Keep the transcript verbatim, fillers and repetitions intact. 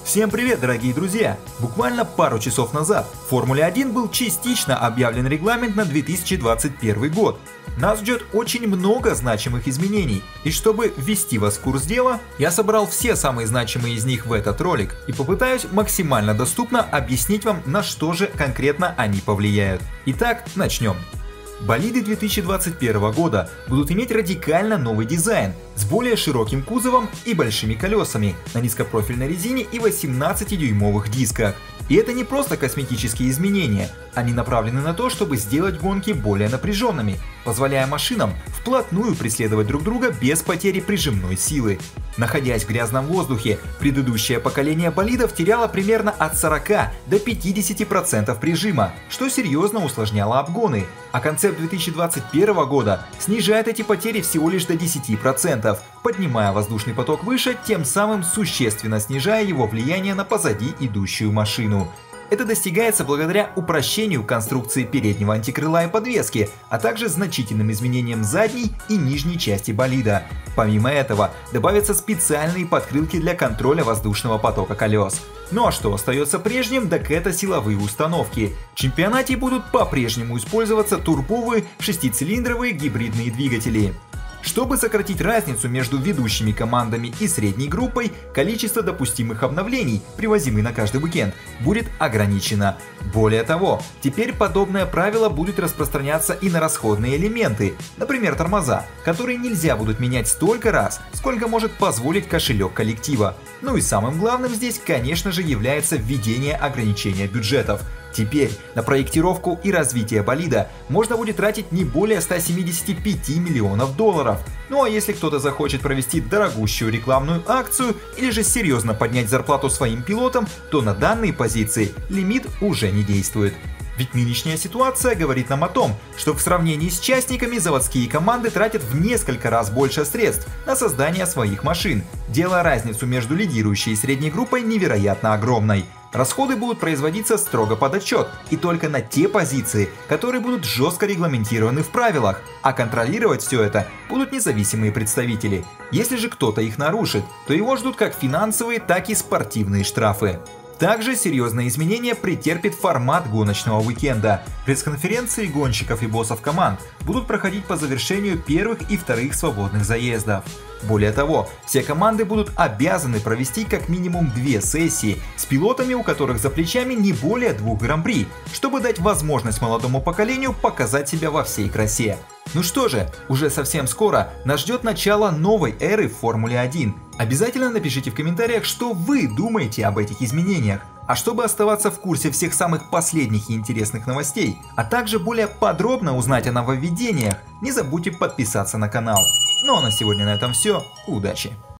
Всем привет, дорогие друзья! Буквально пару часов назад в Формуле один был частично объявлен регламент на две тысячи двадцать первый год. Нас ждет очень много значимых изменений, и чтобы ввести вас в курс дела, я собрал все самые значимые из них в этот ролик и попытаюсь максимально доступно объяснить вам, на что же конкретно они повлияют. Итак, начнем. Болиды две тысячи двадцать первого года будут иметь радикально новый дизайн с более широким кузовом и большими колесами на низкопрофильной резине и восемнадцатидюймовых дисках. И это не просто косметические изменения, они направлены на то, чтобы сделать гонки более напряженными, позволяя машинам вплотную преследовать друг друга без потери прижимной силы. Находясь в грязном воздухе, предыдущее поколение болидов теряло примерно от сорока до пятидесяти процентов прижима, что серьезно усложняло обгоны, а концепт две тысячи двадцать первого года снижает эти потери всего лишь до десяти процентов, поднимая воздушный поток выше, тем самым существенно снижая его влияние на позади идущую машину. Это достигается благодаря упрощению конструкции переднего антикрыла и подвески, а также значительным изменениям задней и нижней части болида. Помимо этого, добавятся специальные подкрылки для контроля воздушного потока колес. Ну а что остается прежним, так это силовые установки. В чемпионате будут по-прежнему использоваться турбовые шестицилиндровые гибридные двигатели. Чтобы сократить разницу между ведущими командами и средней группой, количество допустимых обновлений, привозимых на каждый уикенд, будет ограничено. Более того, теперь подобное правило будет распространяться и на расходные элементы, например тормоза, которые нельзя будут менять столько раз, сколько может позволить кошелек коллектива. Ну и самым главным здесь, конечно же, является введение ограничения бюджетов. Теперь на проектировку и развитие болида можно будет тратить не более ста семидесяти пяти миллионов долларов. Ну а если кто-то захочет провести дорогущую рекламную акцию или же серьезно поднять зарплату своим пилотам, то на данной позиции лимит уже не действует. Ведь нынешняя ситуация говорит нам о том, что в сравнении с частниками заводские команды тратят в несколько раз больше средств на создание своих машин, делая разницу между лидирующей и средней группой невероятно огромной. Расходы будут производиться строго под отчет и только на те позиции, которые будут жестко регламентированы в правилах, а контролировать все это будут независимые представители. Если же кто-то их нарушит, то его ждут как финансовые, так и спортивные штрафы. Также серьезные изменения претерпит формат гоночного уикенда. Пресс-конференции гонщиков и боссов команд будут проходить по завершению первых и вторых свободных заездов. Более того, все команды будут обязаны провести как минимум две сессии с пилотами, у которых за плечами не более двух гран-при, чтобы дать возможность молодому поколению показать себя во всей красе. Ну что же, уже совсем скоро нас ждет начало новой эры в Формуле один. Обязательно напишите в комментариях, что вы думаете об этих изменениях. А чтобы оставаться в курсе всех самых последних и интересных новостей, а также более подробно узнать о нововведениях, не забудьте подписаться на канал. Ну а на сегодня на этом все. Удачи!